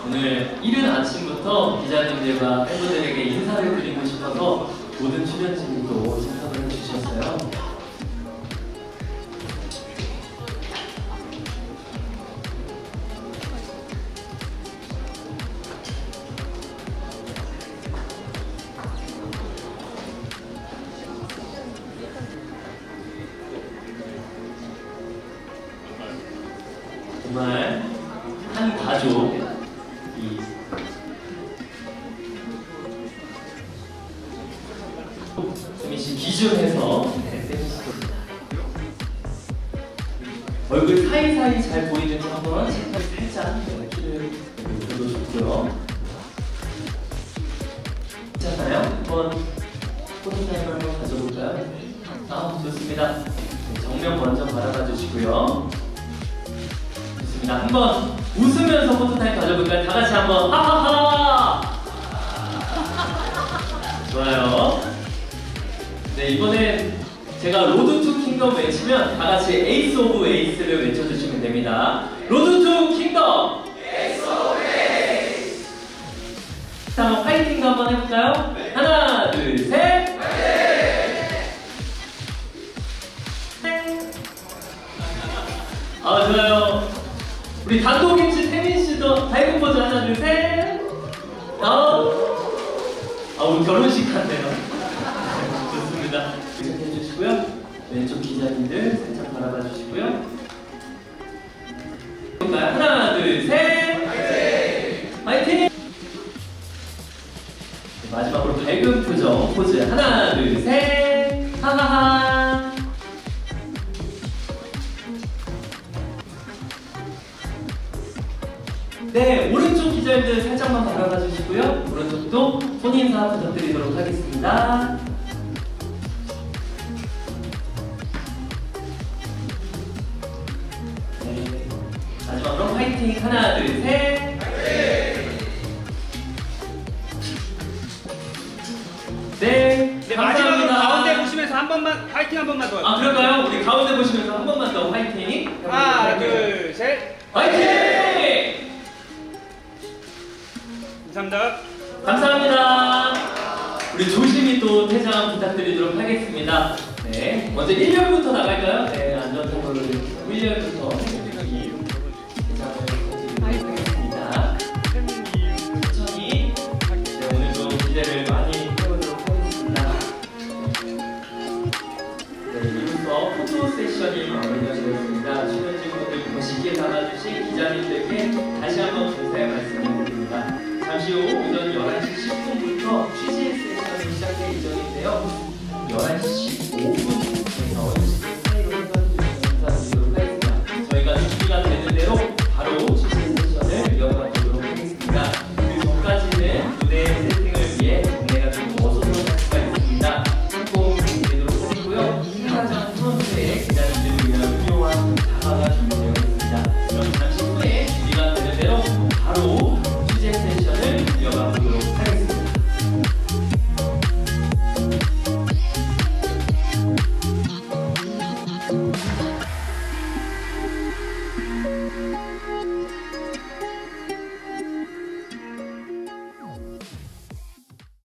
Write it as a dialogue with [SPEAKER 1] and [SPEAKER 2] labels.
[SPEAKER 1] 오늘 이른 아침부터 기자님들과 팬분들에게 인사를 드리고 싶어서 모든 출연진도 신청을 해주셨어요. 정말 한 가족이 수미씨 기준해서 얼굴 사이사이 잘 보이는지 한번 살짝 키를 눌러줬고요. 괜찮나요? 한번 포토타임을 한번 가져볼까요? 좋습니다. 정면 먼저 바라봐 주시고요. 좋습니다. 한번 웃으면서 포토타임 가져볼까요? 다 같이 한번 하하하! 좋아요. 네, 이번엔 제가 로드 투 킹덤 외치면 다 같이 에이스 오브 에이스를 외쳐주시면 됩니다. 로드 투 킹덤! 에이스 오브 에이스! 자, 한번 파이팅도 한번 해볼까요? 네. 하나, 둘, 셋! 좋아요. 우리 단독임시 태민씨도 다이브 포즈 하나, 둘, 셋! 우리 결혼식 같네요. 좋습니다. 시작해주시고요. 왼쪽 기자님들 살짝 바라봐 주시고요. 하나, 둘, 셋! 화이팅! 마지막으로 밝은 표정 포즈 하나, 둘, 셋! 하하하! 네, 오른쪽 기자님들 살짝만 바라봐 주시고요. 오른쪽도 손인사 부탁드리도록 하겠습니다. 네, 마지막으로 화이팅! 하나, 둘, 셋! 네,
[SPEAKER 2] 마지막으로 가운데 보시면서 한 번만 화이팅 한 번만 더.
[SPEAKER 1] 그럴까요? 우리 가운데 보시면서 한 번만 더 화이팅!
[SPEAKER 2] 하나, 둘, 셋!
[SPEAKER 1] 화이팅!
[SPEAKER 2] 감사합니다.
[SPEAKER 1] 감사합니다. 우리 조심히 또 퇴장 부탁드리도록 하겠습니다. 네, 먼저 1년부터 나갈까요? 네, 안전사고를 1년부터 퇴장을 드리도록 하겠습니다. 천천히 오늘도 기대를 많이 해보도록 하겠습니다. 네, 이부터 포토 세션이 마무리가 되었습니다. 출연진분들 멋있게 담아주신 기자님들께 다시 한번 감사의 말씀을 드립니다. 잠시 후 오전 11시 10분부터 취재 세션이 시작될 예정인데요. 11시 5분